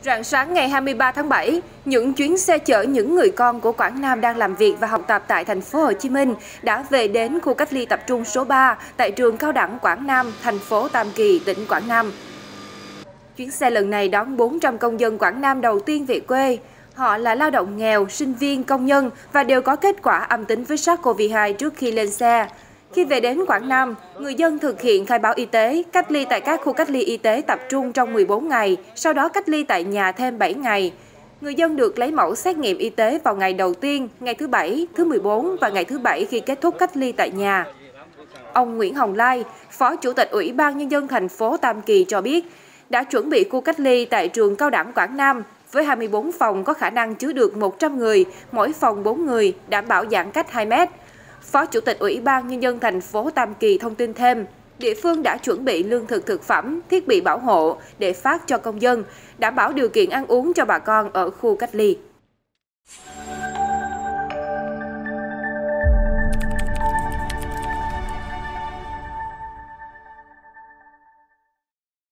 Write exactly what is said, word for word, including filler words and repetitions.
Rạng sáng ngày hai mươi ba tháng bảy, những chuyến xe chở những người con của Quảng Nam đang làm việc và học tập tại thành phố Hồ Chí Minh đã về đến khu cách ly tập trung số ba tại trường Cao đẳng Quảng Nam, thành phố Tam Kỳ, tỉnh Quảng Nam. Chuyến xe lần này đón bốn trăm công dân Quảng Nam đầu tiên về quê. Họ là lao động nghèo, sinh viên, công nhân và đều có kết quả âm tính với SARS-xê o vê hai trước khi lên xe. Khi về đến Quảng Nam, người dân thực hiện khai báo y tế, cách ly tại các khu cách ly y tế tập trung trong mười bốn ngày, sau đó cách ly tại nhà thêm bảy ngày. Người dân được lấy mẫu xét nghiệm y tế vào ngày đầu tiên, ngày thứ bảy, thứ mười bốn và ngày thứ bảy khi kết thúc cách ly tại nhà. Ông Nguyễn Hồng Lai, Phó Chủ tịch Ủy ban Nhân dân thành phố Tam Kỳ cho biết, đã chuẩn bị khu cách ly tại trường Cao đẳng Quảng Nam với hai mươi bốn phòng có khả năng chứa được một trăm người, mỗi phòng bốn người, đảm bảo giãn cách hai mét. Phó Chủ tịch Ủy ban Nhân dân thành phố Tam Kỳ thông tin thêm, địa phương đã chuẩn bị lương thực thực phẩm, thiết bị bảo hộ để phát cho công dân, đảm bảo điều kiện ăn uống cho bà con ở khu cách ly.